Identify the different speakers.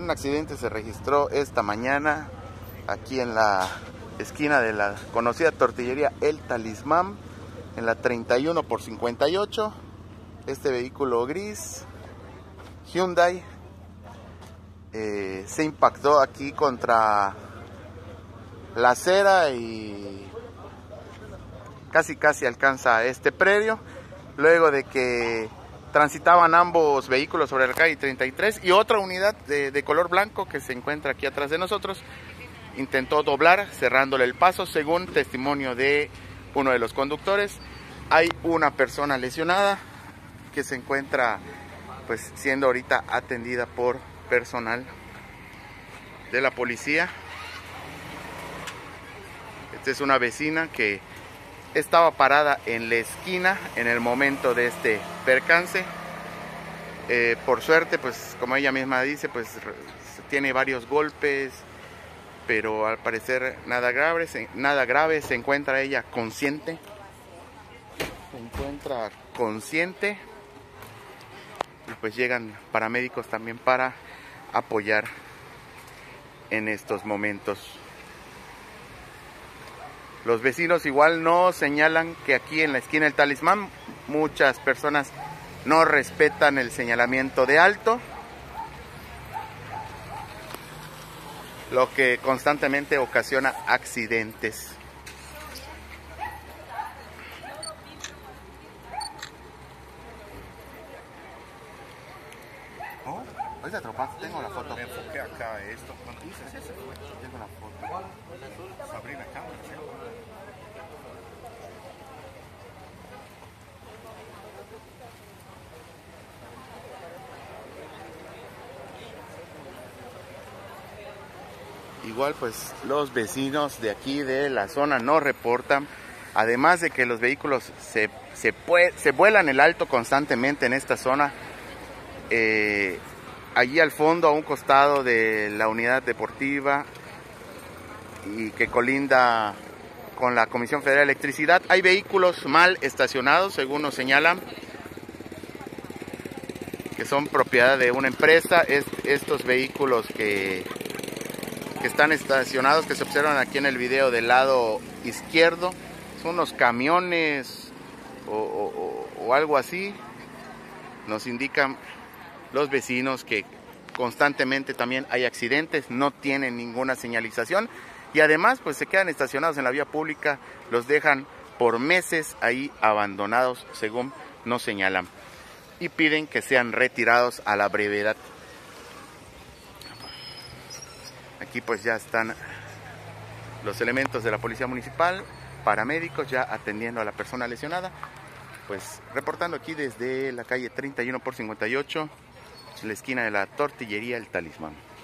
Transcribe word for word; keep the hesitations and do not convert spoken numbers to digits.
Speaker 1: Un accidente se registró esta mañana aquí en la esquina de la conocida tortillería El Talismán, en la treinta y uno por cincuenta y ocho. Este vehículo gris Hyundai eh, se impactó aquí contra la acera y casi casi alcanza este predio, luego de que transitaban ambos vehículos sobre la calle treinta y tres, y otra unidad de, de color blanco que se encuentra aquí atrás de nosotros intentó doblar cerrándole el paso. Según testimonio de uno de los conductores, hay una persona lesionada que se encuentra pues siendo ahorita atendida por personal de la policía. Esta es una vecina que estaba parada en la esquina en el momento de este percance. Eh, por suerte, pues como ella misma dice, pues tiene varios golpes, pero al parecer nada grave, se, nada grave. Se encuentra ella consciente. Se encuentra consciente. Y pues llegan paramédicos también para apoyar en estos momentos. Los vecinos igual no señalan que aquí en la esquina del Talismán muchas personas no respetan el señalamiento de alto, lo que constantemente ocasiona accidentes. Oh, ahorita atropaste, tengo la foto.
Speaker 2: Me enfoqué acá esto. Cuando dices eso,
Speaker 1: Tengo la foto.
Speaker 2: Sabrina, cámara.
Speaker 1: Igual pues los vecinos de aquí de la zona no reportan, además de que los vehículos se, se, se vuelan el alto constantemente en esta zona. Eh, allí al fondo, a un costado de la unidad deportiva y que colinda con la Comisión Federal de Electricidad, hay vehículos mal estacionados, según nos señalan, que son propiedad de una empresa. Es, estos vehículos que, que están estacionados, que se observan aquí en el video del lado izquierdo, son unos camiones o, o, o algo así. Nos indican los vecinos que constantemente también hay accidentes, no tienen ninguna señalización y además pues se quedan estacionados en la vía pública, los dejan por meses ahí abandonados, según nos señalan, y piden que sean retirados a la brevedad. Aquí pues ya están los elementos de la policía municipal, paramédicos ya atendiendo a la persona lesionada. Pues reportando aquí desde la calle treinta y uno por cincuenta y ocho, la esquina de la tortillería El Talismán.